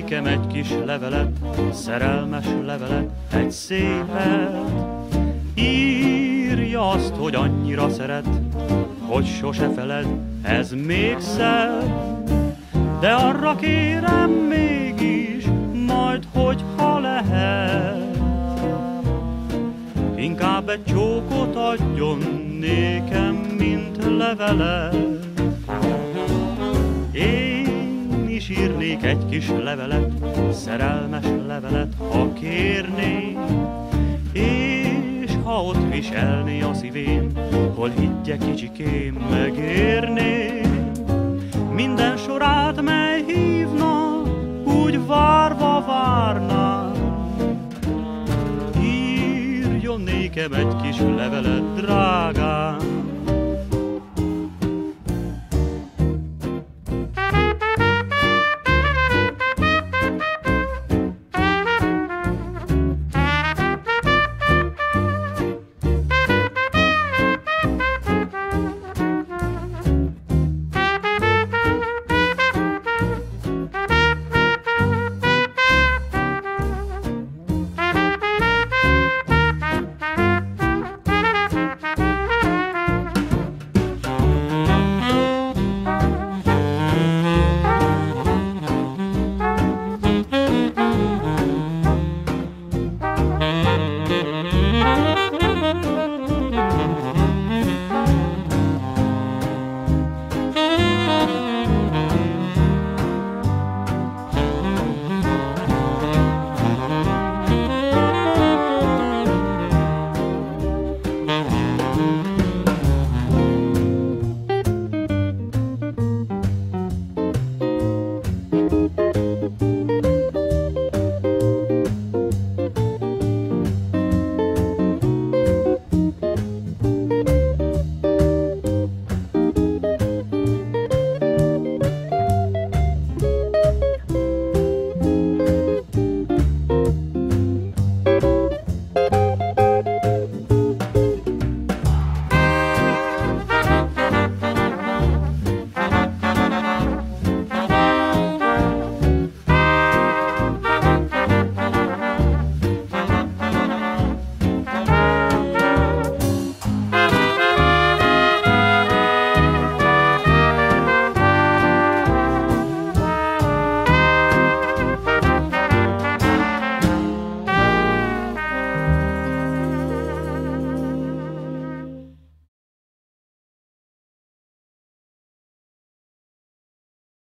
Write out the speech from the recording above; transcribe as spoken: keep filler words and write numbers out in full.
nékem egy kis levelet, szerelmes levelet, egy szépet. Írja azt, hogy annyira szeret, hogy sose feled, ez még szebb. De arra kérem mégis, majd hogyha lehet, inkább egy csókot adjon nékem, mint levelet. Én is írnék egy kis levelet, szerelmes levelet, ha kérnék, és ha ott viselné a szívén, hol higgye kicsikém, megérné. Minden sorát, mely hívna, úgy várva várná. Írjon nékem egy kis levelet, drágám.